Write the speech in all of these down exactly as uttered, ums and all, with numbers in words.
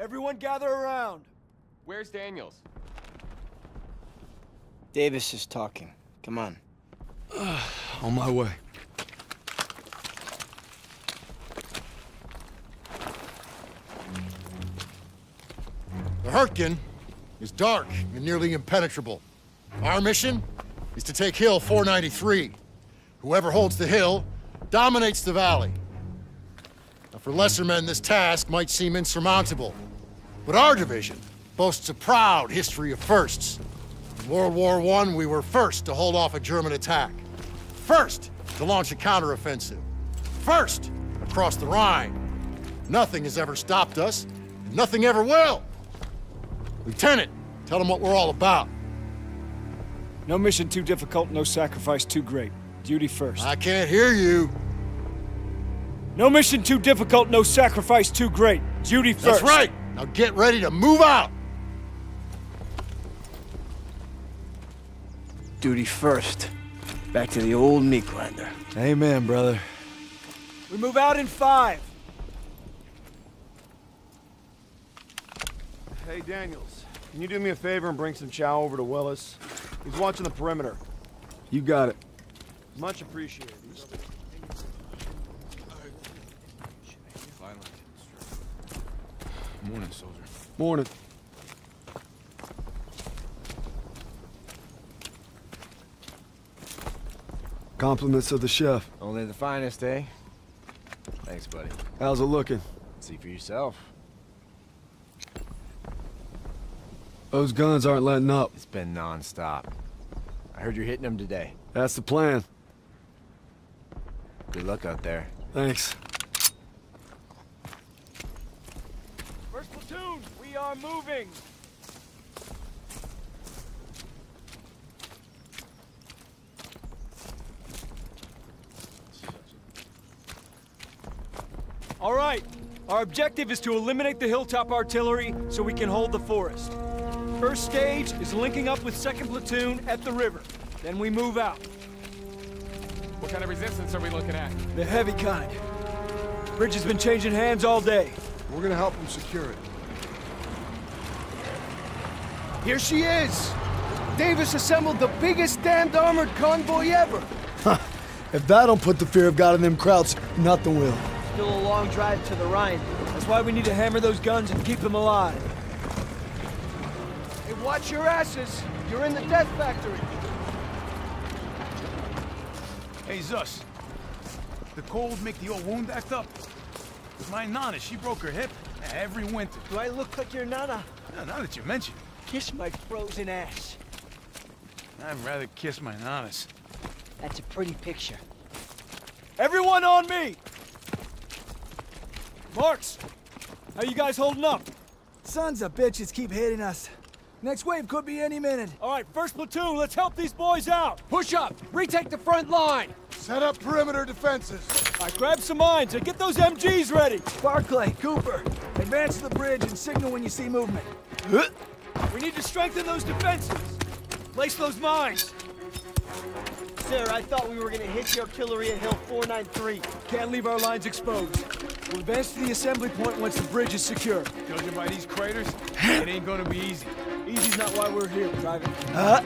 Everyone gather around. Where's Daniels? Davis is talking. Come on. On my way. The Hurtgen is dark and nearly impenetrable. Our mission is to take Hill four ninety-three. Whoever holds the hill dominates the valley. Now, for lesser men, this task might seem insurmountable, but our division boasts a proud history of firsts. In World War One, we were first to hold off a German attack, first to launch a counteroffensive, first across the Rhine. Nothing has ever stopped us, and nothing ever will. Lieutenant, tell them what we're all about. No mission too difficult, no sacrifice too great. Duty first. I can't hear you. No mission too difficult, no sacrifice too great. Duty first. That's right. Now get ready to move out. Duty first. Back to the old meat grinder. Amen, brother. We move out in five. Hey, Daniels, can you do me a favor and bring some chow over to Willis? He's watching the perimeter. You got it. Much appreciated. Morning, soldier. Morning. Compliments of the chef. Only the finest, eh? Thanks, buddy. How's it looking? See for yourself. Those guns aren't letting up. It's been non-stop. I heard you're hitting them today. That's the plan. Good luck out there. Thanks. First platoon, we are moving. All right. Our objective is to eliminate the hilltop artillery so we can hold the forest. First stage is linking up with second platoon at the river. Then we move out. What kind of resistance are we looking at? The heavy kind. Bridge has been changing hands all day. We're gonna help them secure it. Here she is! Davis assembled the biggest damned armored convoy ever! If that don't put the fear of God in them krauts, nothing will. Still a long drive to the Rhine. That's why we need to hammer those guns and keep them alive. Hey, watch your asses! You're in the death factory! Hey, Zus. The cold make the old wound act up? My Nana, she broke her hip every winter. Do I look like your Nana? Yeah, now that you mention it. Kiss my frozen ass. I'd rather kiss my Nanas. That's a pretty picture. Everyone on me! Marks! How you guys holding up? Sons of bitches keep hitting us. Next wave could be any minute. All right, first platoon, let's help these boys out. Push up! Retake the front line! Set up perimeter defenses. All right, grab some mines and get those M Gs ready. Barclay, Cooper, advance to the bridge and signal when you see movement. We need to strengthen those defenses. Place those mines. Sir, I thought we were gonna hit the artillery at Hill four ninety-three. Can't leave our lines exposed. We'll advance to the assembly point once the bridge is secure. Judging by these craters, it ain't gonna be easy. Easy's not why we're here, Private. Uh,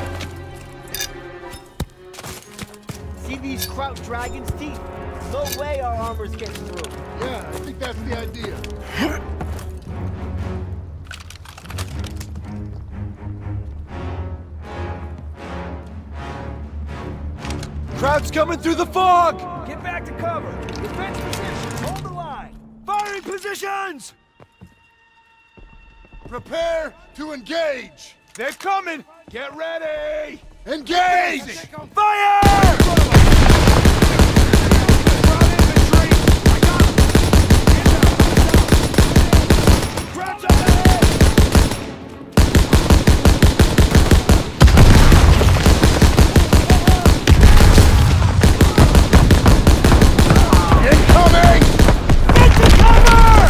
See these Kraut Dragon's teeth? No way our armor's getting through. Yeah, I think that's the idea. Kraut's coming through the fog! get back to cover. Defense position. Hold the line. Firing positions! Prepare to engage. They're coming! Get ready! Engage! Fire! Kraut's up ahead! Incoming! Get to cover!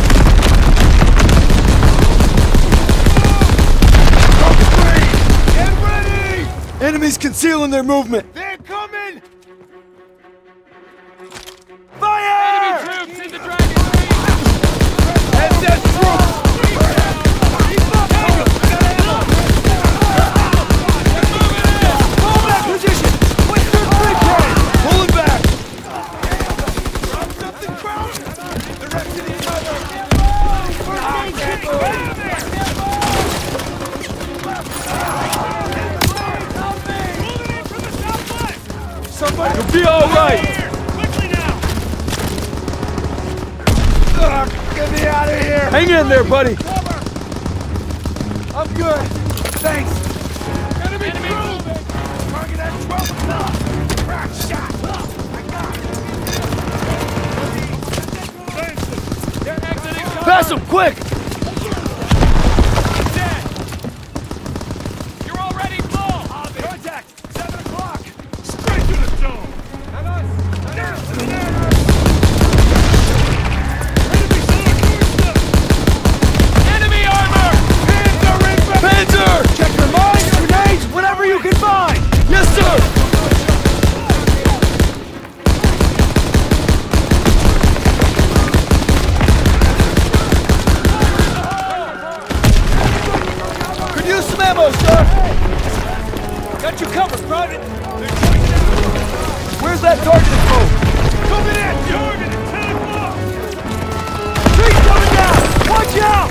Get ready! Enemies concealing their movement. They're coming! Fire! Enemy troops in the Dragon's Reach! Head that troops! be all right! Quickly now! Ugh, get me out of here! Hang in there, buddy! I'm good. Thanks. Enemy, Enemy moving! Target at twelve o'clock. Crack shot. I got it. They're exiting cover! Pass him, quick! Dead! You're already full! Contact. Seven o'clock. Straight to the zone! Enemy armor! Panzer! Check your mines, grenades, whatever you can find! Yes, sir! Could use some ammo, sir! Got you covered, Private! Where's that targeted for? Coming in! Target at ten o'clock! Tree's coming down! Watch out!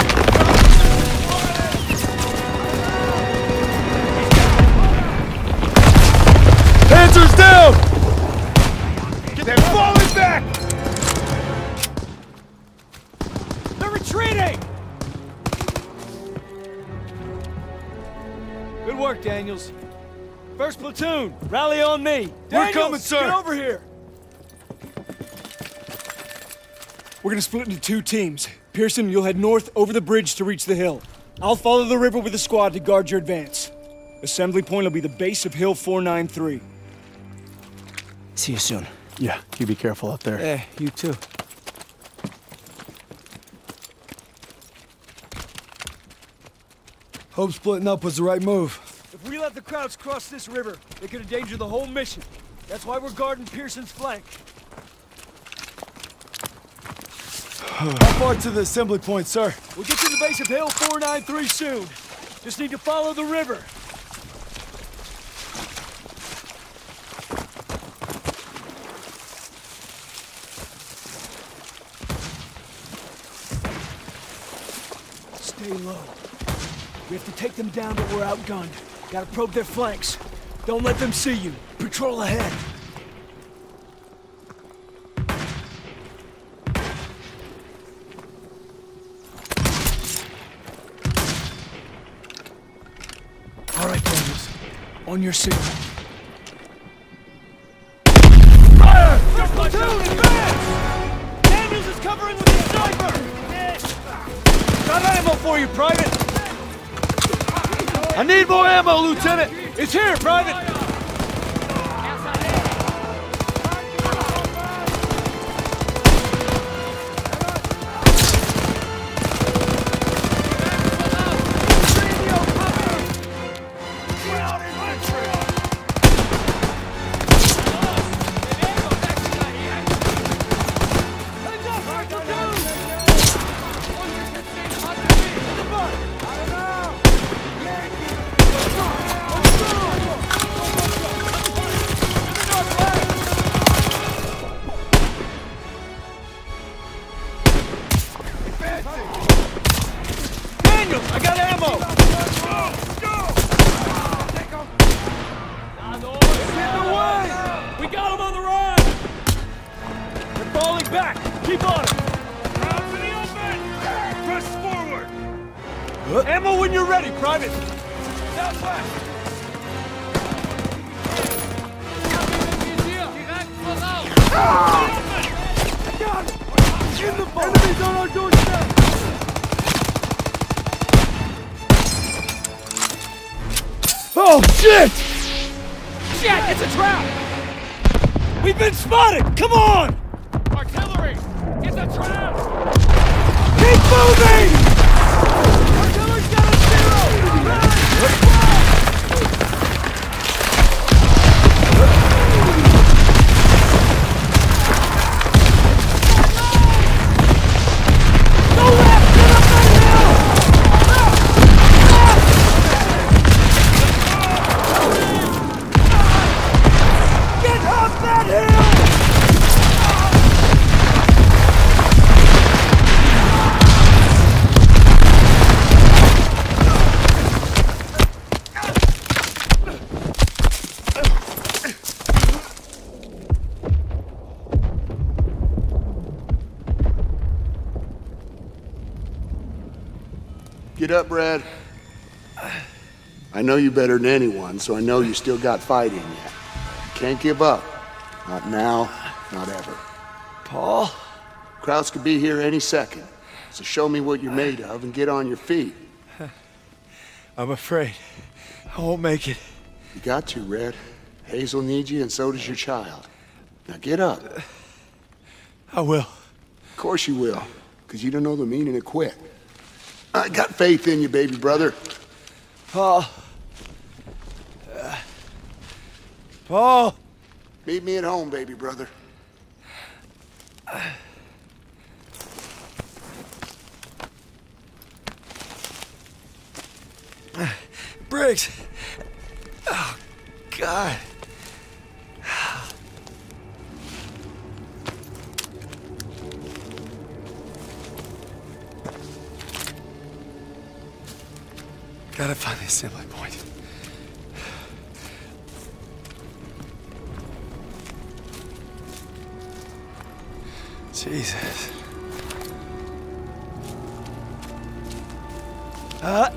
Panzer's down! They're falling back! They're retreating! Good work, Daniels. First platoon, rally on me. Daniels, coming, sir. Get over here. We're gonna split into two teams. Pearson, you'll head north over the bridge to reach the hill. I'll follow the river with a squad to guard your advance. Assembly point will be the base of Hill four ninety-three. See you soon. Yeah, you be careful out there. Eh, you too. Hope splitting up was the right move. If we let the Krauts cross this river, they could endanger the whole mission. That's why we're guarding Pearson's flank. How far to the assembly point, sir? We'll get to the base of Hill four ninety-three soon. Just need to follow the river. Stay low. We have to take them down, but we're outgunned. Gotta probe their flanks. Don't let them see you. Patrol ahead. All right, Daniels. On your signal. Fire! First platoon, advance! Daniels is covering with the sniper! Got ammo for you, Private! I need more ammo, Lieutenant! It's here, Private! Daniels, I got ammo! Get away! We got him on the run! They're falling back! Keep on him! Press forward! Ammo when you're ready, Private! Southwest! In the boat! Enemies on our doorstep! Oh, shit! Shit, it's a trap! We've been spotted! Come on! Artillery! It's a trap! Keep moving! Artillery's got a zero! Go left! Get up that hill! Get up that hill! Get up, Brad. I know you better than anyone, so I know you still got fight in you. You can't give up. Not now, not ever. Paul? Krauts could be here any second. So show me what you're made of and get on your feet. I'm afraid I won't make it. You got to, Red. Hazel needs you, and so does your child. Now get up. I will. Of course you will, because you don't know the meaning of quit. I got faith in you, baby brother. Paul. Uh, Paul! Meet me at home, baby brother. Briggs! Oh, God. Gotta find the assembly point. Jesus. Uh.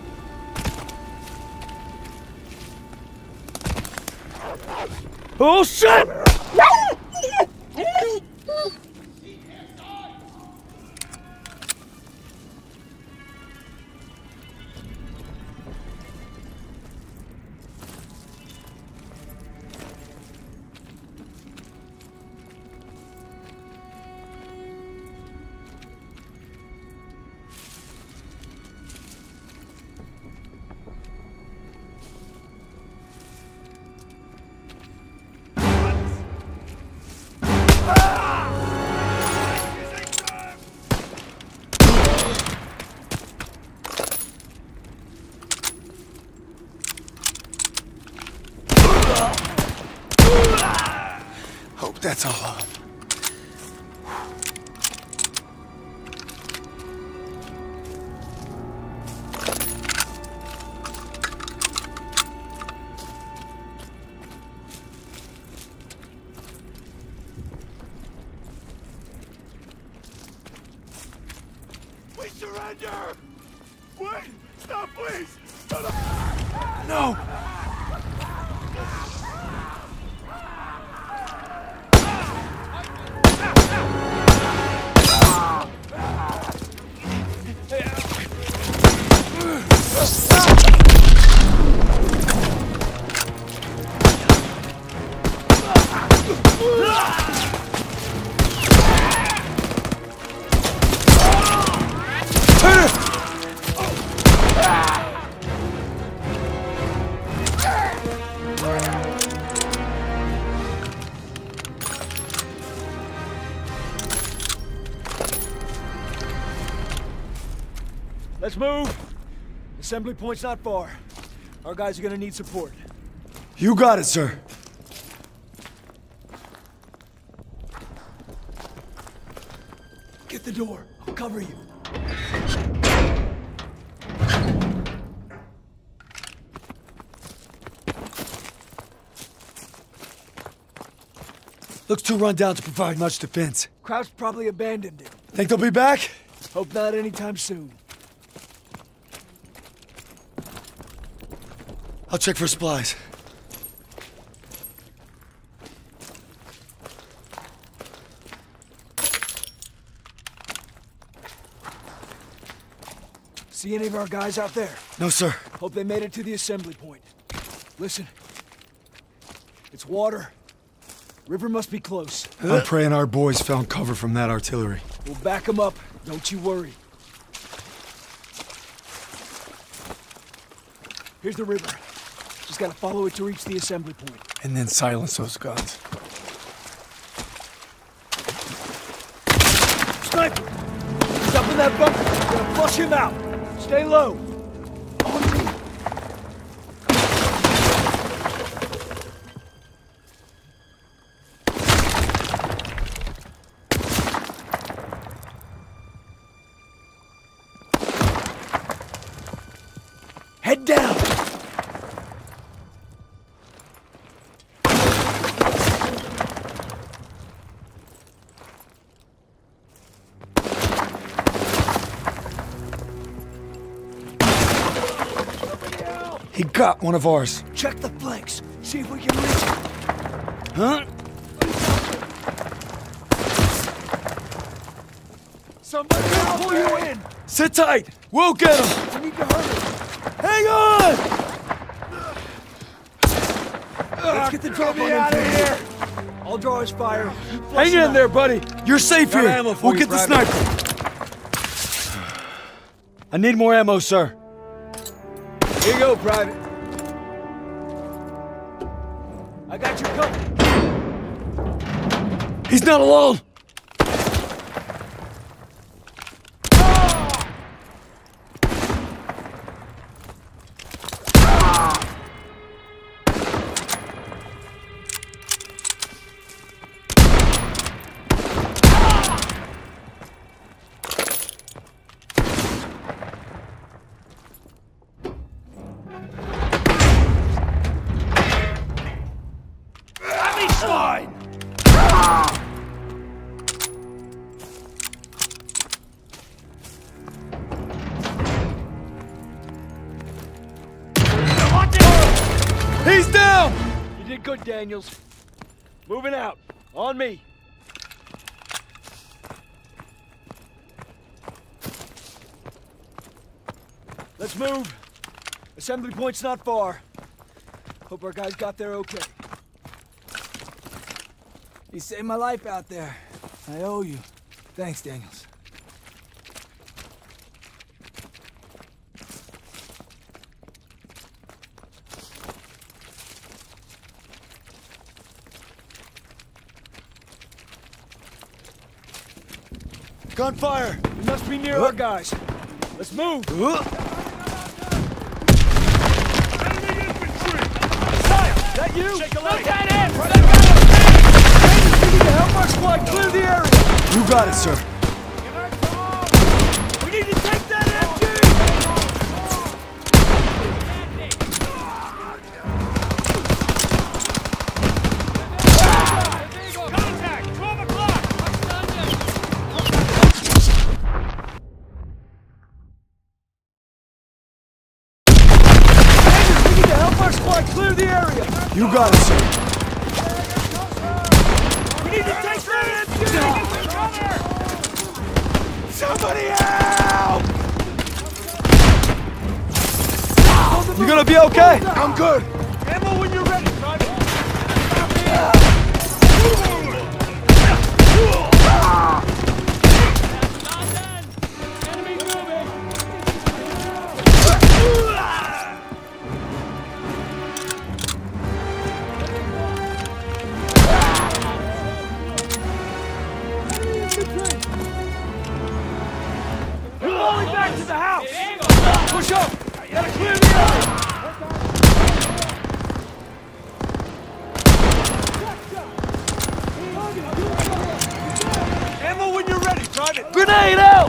Oh, shit! Hope that's all of them. We surrender! Wait! Stop, please! No! Let's move. Assembly point's not far. Our guys are gonna need support. You got it, sir. Get the door. I'll cover you. Looks too run down to provide much defense. Krauts probably abandoned it. Think they'll be back? Hope not anytime soon. I'll check for supplies. See any of our guys out there? No, sir. Hope they made it to the assembly point. Listen. It's water. River must be close. I'm praying our boys found cover from that artillery. We'll back them up. Don't you worry. Here's the river. Just gotta follow it to reach the assembly point. And then silence those guns. Sniper! He's up in that bunker. We're gonna flush him out. Stay low. On me. Head down! He got one of ours. Check the flanks. See if we can reach him. Huh? Somebody will pull you in. Sit tight. We'll get him. We need to hurry. Hang on! Let's get the drop on him out of here. I'll draw his fire. Hang in there, buddy. You're safe Got here. ammo for We'll you, get the Private. sniper. I need more ammo, sir. Here you go, Private. I got your company. He's not alone. He's down! You did good, Daniels. Moving out. On me. Let's move. Assembly point's not far. Hope our guys got there okay. You saved my life out there. I owe you. Thanks, Daniels. Gunfire! We must be near our guys. Let's move! Sire, that you? Take a look at him! We need to help our squad clear the area! You got it, sir. We need to take that M G! Contact! twelve o'clock! We need to help our squad clear the area! You got it, sir. We need to take that M G! Somebody help! You gonna be okay? I'm good. Ammo when you're ready, Private! Enemy moving! We're rolling back to the house! Push up! Gotta clear the area! Ammo when you're ready, Private! Grenade out!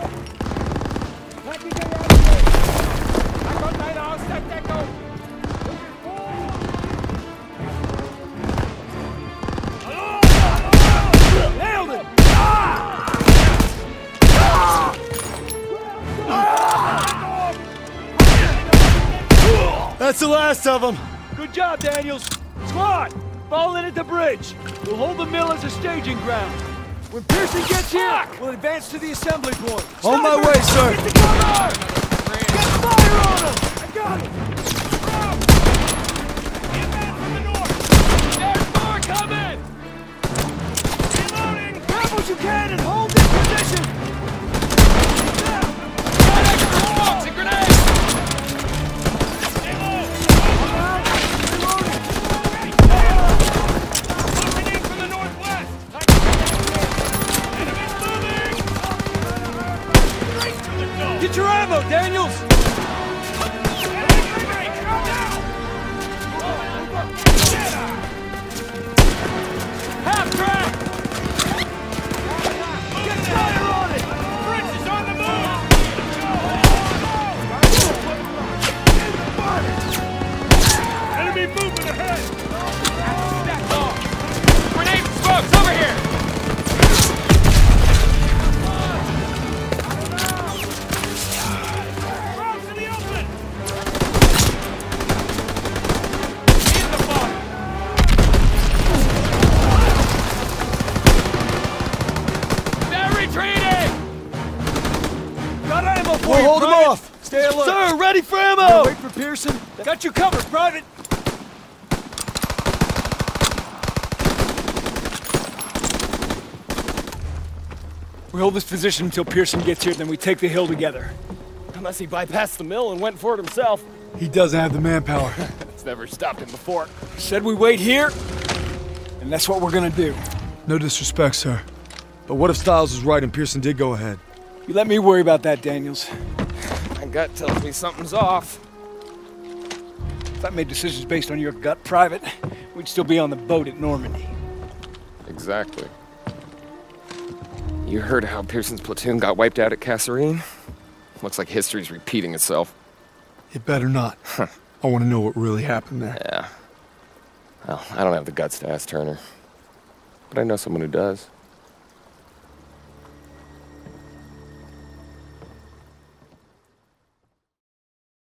Nailed it! That's the last of them. Good job, Daniels. Squad, fall in at the bridge. We'll hold the mill as a staging ground. When Pearson gets here, we'll advance to the assembly point. On my Sniper, way, sir. Get the cover! Get fire on him! I got it! There's more coming! Reloading! Grab what you can and hold this position! Now! And grenades! Get your ammo, Daniels! Half track! Get fire on it! Fritz is on the move! Enemy movement ahead! Stacked off! Grenade smokes over here! for We'll you, hold him Private. off. Stay alert. Sir, ready for We'll ammo! wait for Pearson. Got you covered, Private. We hold this position until Pearson gets here, then we take the hill together. Unless he bypassed the mill and went for it himself. He doesn't have the manpower. It's never stopped him before. Said we wait here, and that's what we're gonna do. No disrespect, sir. But what if Styles was right and Pearson did go ahead? You let me worry about that, Daniels. My gut tells me something's off. If I made decisions based on your gut, Private, we'd still be on the boat at Normandy. Exactly. You heard how Pearson's platoon got wiped out at Kasserine? Looks like history's repeating itself. It better not. I want to know what really happened there. Yeah. Well, I don't have the guts to ask Turner. But I know someone who does.